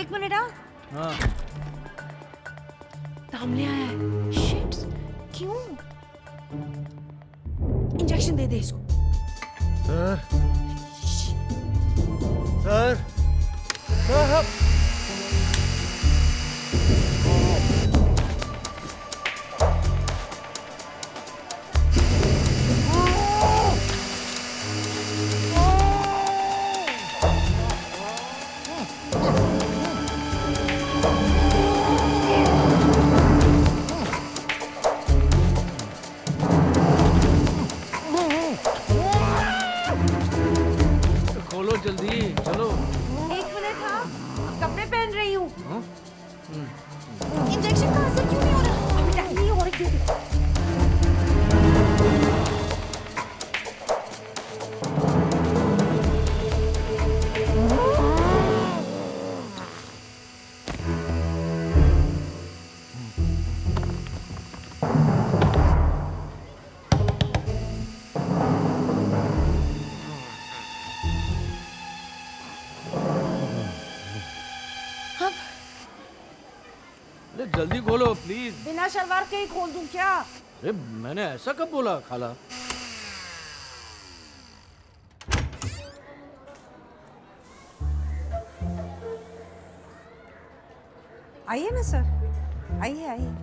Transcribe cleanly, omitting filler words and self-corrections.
एक मिनट। हाँ हाँ सामने आया है। शिट, क्यों? इंजेक्शन दे दे इसको। सर सर सर खोलो जल्दी, चलो। एक मिनट। हाँ कपड़े पहन रही हूँ। इंजेक्शन का असर क्यों नहीं हो रहा? अभी टाइम नहीं हो रही। अरे जल्दी खोलो प्लीज। बिना शलवार के ही खोल दूं क्या? अरे मैंने ऐसा कब बोला खाला? आइए ना सर, आइए आइए।